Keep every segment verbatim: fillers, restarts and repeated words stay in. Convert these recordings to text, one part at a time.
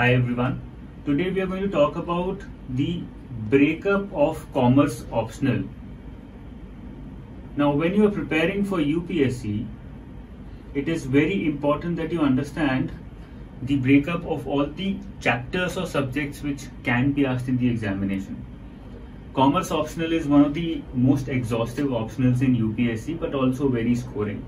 Hi everyone. Today we are going to talk about the breakup of commerce optional. Now when you are preparing for U P S C, it is very important that you understand the breakup of all the chapters or subjects which can be asked in the examination. Commerce optional is one of the most exhaustive optionals in U P S C but also very scoring.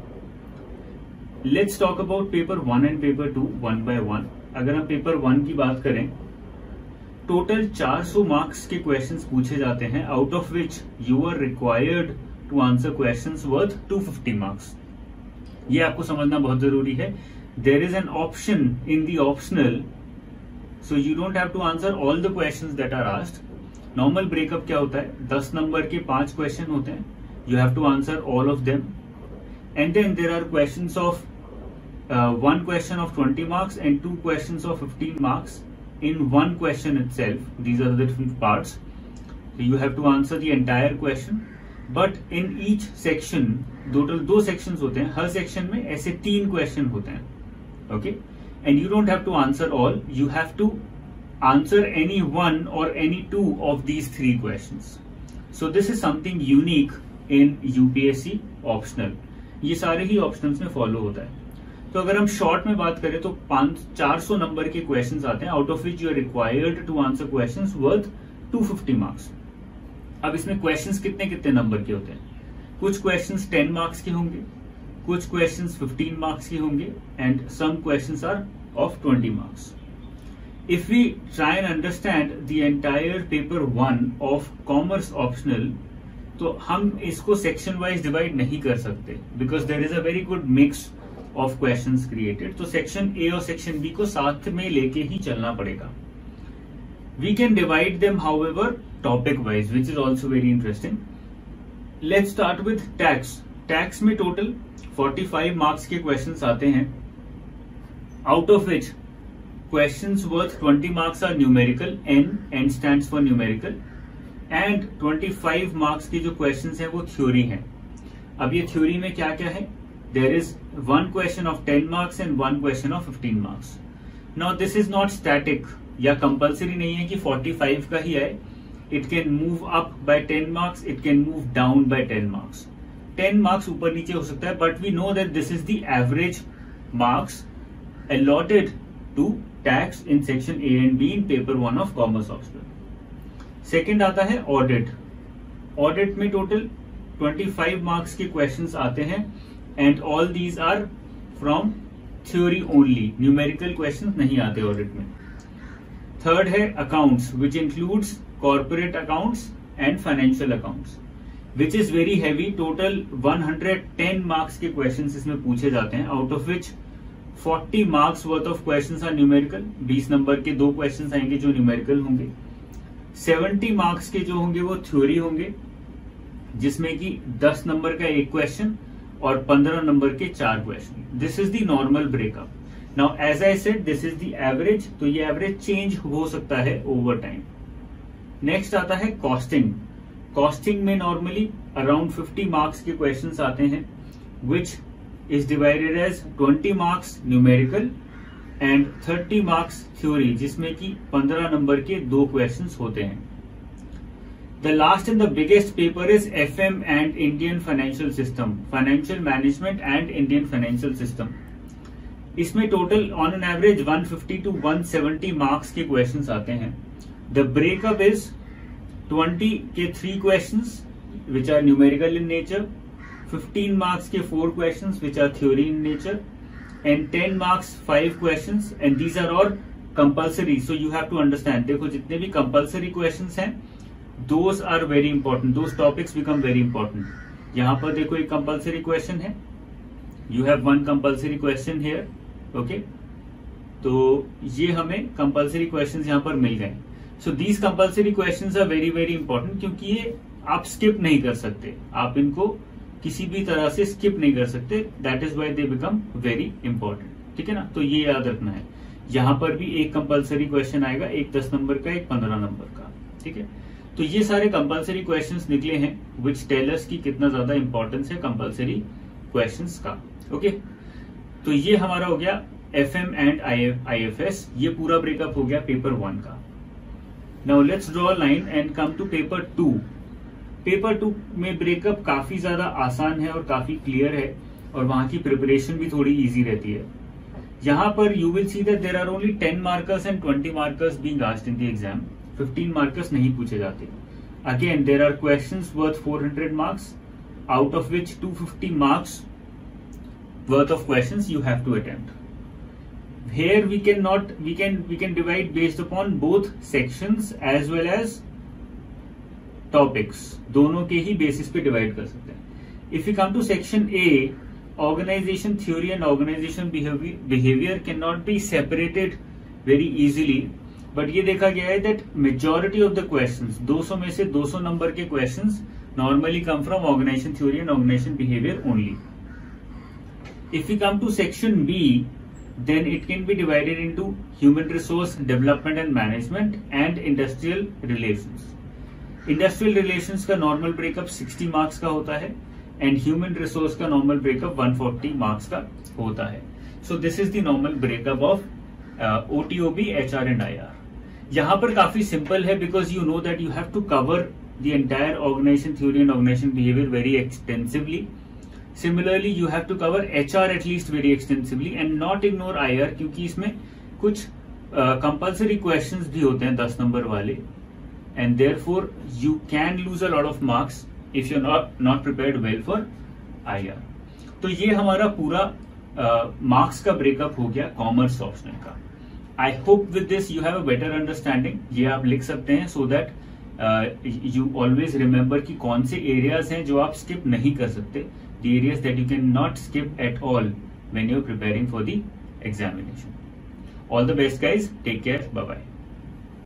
Let's talk about paper one and paper two one by one. अगर हम paper one की बात करें, total चार सौ marks के questions पूछे जाते हैं, out of which you are required to answer questions worth two fifty marks. ये आपको समझना बहुत जरूरी है. There is an option in the optional, so you don't have to answer all the questions that are asked. Normal breakup क्या होता है? दस नंबर के पांच क्वेश्चन होते हैं, you have to answer all of them, and then there are questions of Uh, one question of twenty marks and two questions of fifteen marks in one question itself. These are the different parts. So you have to answer the entire question. But in each section, total दो sections होते हैं. हर section में ऐसे तीन question होते हैं. Okay? And you don't have to answer all. You have to answer any one or any two of these three questions. So this is something unique in U P S C optional. ये सारे ही options में follow होता है. तो अगर हम short में बात करें तो पांच चार सौ नंबर के क्वेश्चंस आते हैं, out of which you are required to answer questions worth two fifty marks. अब इसमें क्वेश्चंस कितने कितने नंबर के होते हैं? कुछ क्वेश्चंस टेन मार्क्स के होंगे, कुछ क्वेश्चंस फिफ्टीन मार्क्स के होंगे, and some questions are of twenty marks. If we try and understand the entire paper one of commerce optional, तो हम इसको सेक्शन वाइज डिवाइड नहीं कर सकते, because there is a very good mix of questions created. तो section A और section B को साथ में लेके ही चलना पड़ेगा. We can divide them however topic wise, which is also very interesting. Let's start with tax. Tax में टोटल फोर्टी फाइव मार्क्स के क्वेश्चंस आते हैं, out of which questions worth twenty marks are numerical. N N stands for numerical. And twenty five marks के जो questions हैं वो theory हैं. अब ये थ्योरी में क्या क्या है? There is one question of ten marks and one question of fifteen marks. Now this is not static या compulsory नहीं है कि forty-five का ही आए. It can move up by ten marks, it can move down by ten marks. ten marks ऊपर नीचे हो सकता है, but we know that this is the average marks allotted to tax in section A and B in paper one of commerce optional. Second आता है audit. Audit में total twenty-five marks के questions आते हैं, and all these are from theory only. Numerical questions नहीं आते audit में. Third है accounts, which includes corporate accounts and financial accounts, which is very heavy. Total one hundred ten marks के questions इसमें पूछे जाते हैं, out of which forty marks worth of questions are numerical. बीस नंबर के दो questions आएंगे जो numerical होंगे. seventy marks के जो होंगे वो theory होंगे, जिसमें कि दस नंबर का एक क्वेश्चन और पंद्रह नंबर के चार question. This is the normal breakup. Now as I said, this is the average, तो ये एवरेज चेंज हो सकता है ओवर टाइम. नेक्स्ट आता है कॉस्टिंग. कॉस्टिंग में नॉर्मली अराउंड फिफ्टी मार्क्स के क्वेश्चंस आते हैं, which is divided as twenty marks numerical and thirty marks theory, जिसमें कि पंद्रह नंबर के दो क्वेश्चंस होते हैं. The last and the biggest paper is F M and Indian Financial System, Financial Management and Indian Financial System. इसमें total on an average one fifty to one seventy marks के questions आते हैं. The breakup is twenty के three questions which are numerical in nature, fifteen marks के four questions which are theory in nature, and ten marks five questions, and these are all compulsory. So you have to understand. देखो जितने भी compulsory questions हैं, those are very important. Those topics become very important. यहाँ पर देखो एक compulsory question है. You have one compulsory question here. Okay? तो ये हमें compulsory questions यहाँ पर मिल गए. So these compulsory questions are very very important, क्योंकि ये आप skip नहीं कर सकते. आप इनको किसी भी तरह से skip नहीं कर सकते. That is why they become very important. ठीक है ना? तो ये याद रखना है. यहाँ पर भी एक compulsory question आएगा, एक दस नंबर का, एक पंद्रह नंबर का. ठीक है? तो ये सारे कंपलसरी क्वेश्चंस निकले हैं, विच टेल अस की कितना ज्यादा इंपॉर्टेंस है कंपलसरी क्वेश्चंस का. ओके, तो ये हमारा हो गया एफएम एंड आईएफएस, ये पूरा ब्रेकअप हो गया पेपर वन का। Now let's draw a line and come to paper two. Paper two में ब्रेकअप काफी ज्यादा आसान है और काफी क्लियर है, और वहां की प्रिपरेशन भी थोड़ी इजी रहती है। यहां पर you will see that there are only ten markers and twenty markers being asked in the exam. Fifteen markers नहीं पूछे जाते। Again there are questions worth four hundred marks, out of which two hundred fifty marks worth of questions you have to attempt. Here we can not we can we can divide based upon both sections as well as topics. दोनों के ही basis पे divide कर सकते हैं. If we come to section A, organization theory and organization behavior, behavior cannot be separated very easily. But ये देखा गया है that majority of the questions, दो सौ में से दो सौ नंबर के questions normally come from organization theory and organization behavior only. If we come to section B, then it can be divided into human resource development and management and industrial relations. Industrial relations का normal breakup sixty marks का होता है and human resource का normal breakup one hundred forty marks का होता है. So this is the normal breakup of uh, O T O B, H R and I R. यहाँ पर काफी simple है because you know that you have to cover the entire organization theory and organization behavior very extensively. Similarly, you have to cover H R at least very extensively and not ignore I R, क्योंकि इसमें कुछ compulsory uh, questions भी होते हैं दस number वाले, and therefore you can lose a lot of marks if you're not not prepared well for I R. तो ये हमारा पूरा मार्क्स uh, का ब्रेकअप हो गया कॉमर्स ऑप्शनल का. I hope with this you have a better understanding. ये आप लिख सकते हैं so that you always remember कि कौन से एरियाज हैं जो आप स्किप नहीं कर सकते, the areas that you can not skip at all when you are preparing for the examination. All the best guys, take care, bye bye.